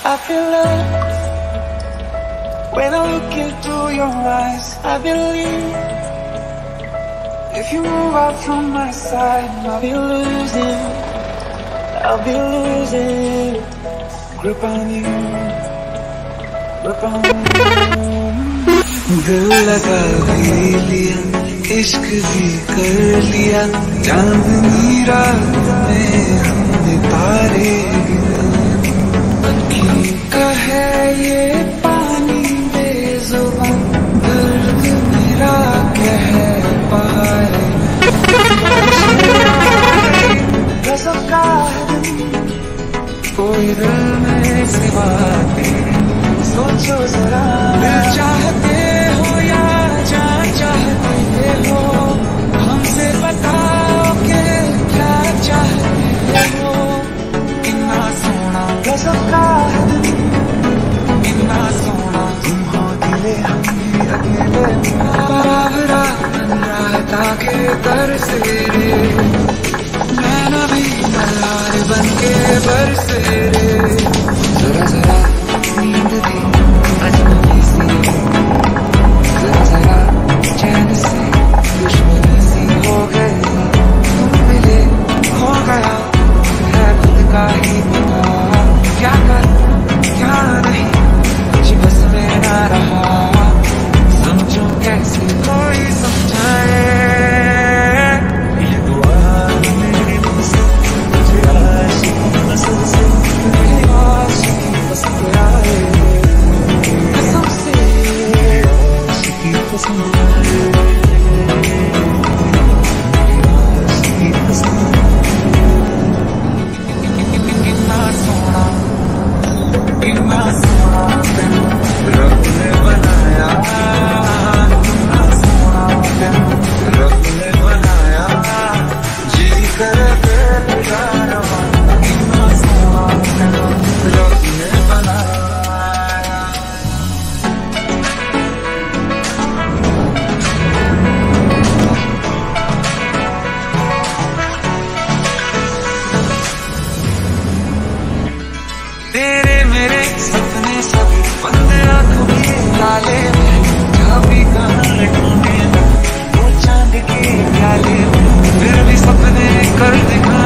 I feel love when I look into your eyes. I believe if you move out from my side, I'll be losing grip on you, grip on you. दिल लगा भी लिया, इश्क भी कर लिया, चांदनी रात में हमने तारे का है ये पानी बेजुबान, दर्द मेरा कह पाए। रज़ा का कोई दिल में सिवा तेरे, सोचो जरा दिल चाहते हो या जान चाहते हो, हमसे बताओ कि क्या चाहते हो। इतना सोना गज़ब का इतना सोना तुम हो, दिले हम अकेले बाबरा राता के तरसे रे, नैना भी मल्हार बन के बरसे रे। जरा जरा नींद दी अजनबी सी, जरा जरा चैन से दुश्मनी सी हो गई, तुम मिले हो गया है खुद का ही पता, क्या कर क्या नहीं कुछ बस में ना रहा, समझो कैसे कोई समझाए। ये दुआ मेरी मुझसे तुझे आशिकी नस्ल से, मेरी आशिकी पसंद आए, कसम से आशिकी पसंद आए, आशिकी पसंद आए। इतना सोना तेनू रब ने बनाया, इतना सोना तेनू रब ने बनाया, जी करे तेरा रवा, इतना सोना तेनू रब ने बनाया। तेरे मेरे सपने सब बंद आंखों के ताले में, कभी कहाँ ढूंढे वो चांद के प्याले में, फिर भी सपने कर दिखा